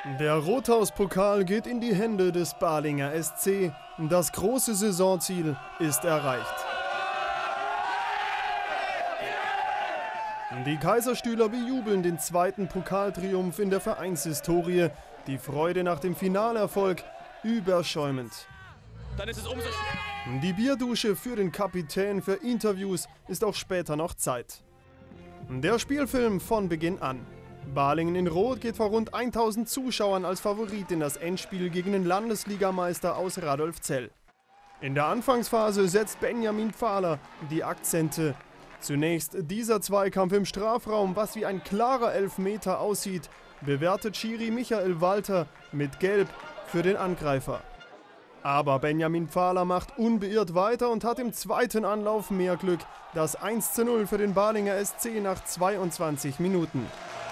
Der Rothaus-Pokal geht in die Hände des Balinger SC. Das große Saisonziel ist erreicht. Die Kaiserstühler bejubeln den zweiten Pokaltriumph in der Vereinshistorie. Die Freude nach dem Finalerfolg überschäumend. Dann ist es umso schwerer. Die Bierdusche für den Kapitän, für Interviews ist auch später noch Zeit. Der Spielfilm von Beginn an. Balingen in Rot geht vor rund 1000 Zuschauern als Favorit in das Endspiel gegen den Landesligameister aus Radolfzell. In der Anfangsphase setzt Benjamin Pfahler die Akzente. Zunächst dieser Zweikampf im Strafraum, was wie ein klarer Elfmeter aussieht, bewertet Schiri Michael Walter mit Gelb für den Angreifer. Aber Benjamin Pfahler macht unbeirrt weiter und hat im zweiten Anlauf mehr Glück. Das 1:0 für den Balinger SC nach 22 Minuten.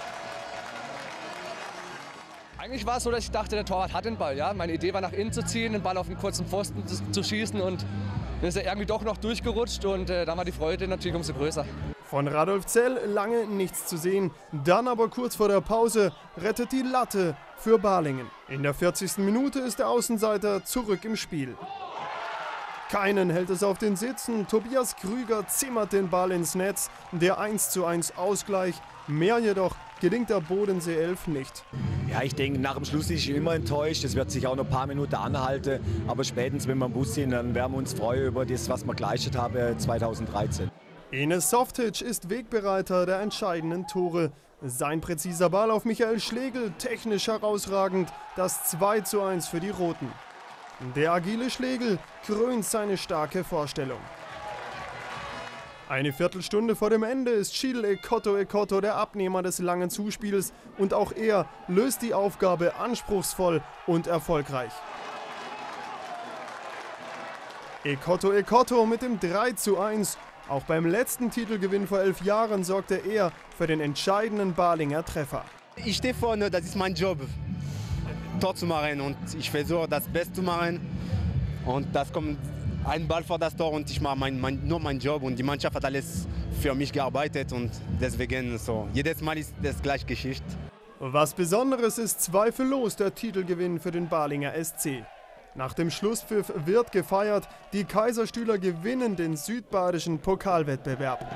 Eigentlich war es so, dass ich dachte, der Torwart hat den Ball. Ja? Meine Idee war, nach innen zu ziehen, den Ball auf den kurzen Pfosten zu schießen. Und dann ist er irgendwie doch noch durchgerutscht und da war die Freude natürlich umso größer. Von Radolfzell lange nichts zu sehen. Dann aber kurz vor der Pause rettet die Latte für Balingen. In der 40. Minute ist der Außenseiter zurück im Spiel. Keinen hält es auf den Sitzen. Tobias Krüger zimmert den Ball ins Netz. Der 1:1 Ausgleich. Mehr jedoch gelingt der Bodensee 11 nicht. Ja, ich denke, nach dem Schluss ist ich immer enttäuscht. Es wird sich auch noch ein paar Minuten anhalten. Aber spätestens, wenn wir im Bus sind, dann werden wir uns freuen über das, was wir geleistet haben 2013. Enes Softic ist Wegbereiter der entscheidenden Tore. Sein präziser Ball auf Michael Schlegel, technisch herausragend, das 2:1 für die Roten. Der agile Schlegel krönt seine starke Vorstellung. Eine Viertelstunde vor dem Ende ist Chil Ekotto der Abnehmer des langen Zuspiels und auch er löst die Aufgabe anspruchsvoll und erfolgreich. Ekotto mit dem 3:1. Auch beim letzten Titelgewinn vor 11 Jahren sorgte er für den entscheidenden Balinger Treffer. Ich stehe vorne, das ist mein Job, Tor zu machen und ich versuche das Beste zu machen. Und das kommt ein Ball vor das Tor und ich mache nur meinen Job und die Mannschaft hat alles für mich gearbeitet und deswegen so. Jedes Mal ist das gleiche Geschichte. Was Besonderes ist zweifellos der Titelgewinn für den Balinger SC. Nach dem Schlusspfiff wird gefeiert, die Kaiserstühler gewinnen den südbadischen Pokalwettbewerb.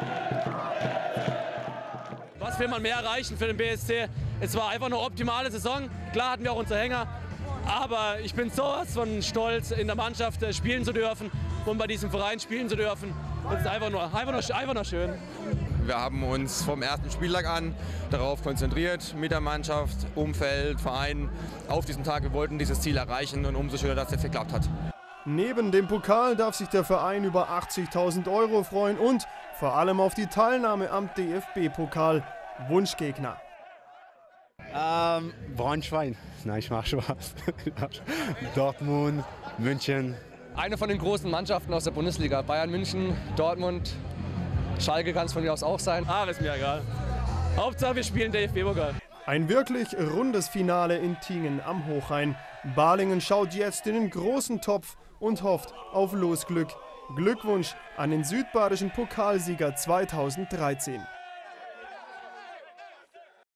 Was will man mehr erreichen für den BSC? Es war einfach eine optimale Saison. Klar hatten wir auch unsere Hänger, aber ich bin sowas von stolz, in der Mannschaft spielen zu dürfen und bei diesem Verein spielen zu dürfen. Das ist einfach nur schön. Wir haben uns vom ersten Spieltag an darauf konzentriert, mit der Mannschaft, Umfeld, Verein, auf diesen Tag. Wir wollten dieses Ziel erreichen und umso schöner, dass es jetzt geklappt hat. Neben dem Pokal darf sich der Verein über 80.000 € freuen und vor allem auf die Teilnahme am DFB-Pokal. Wunschgegner. Braunschweig. Nein, ich mache Spaß. Dortmund, München. Eine von den großen Mannschaften aus der Bundesliga. Bayern München, Dortmund, Schalke kann es von mir aus auch sein. Ist mir egal. Hauptsache wir spielen DFB-Pokal. Ein wirklich rundes Finale in Tingen am Hochrhein. Balingen schaut jetzt in den großen Topf und hofft auf Losglück. Glückwunsch an den südbadischen Pokalsieger 2013.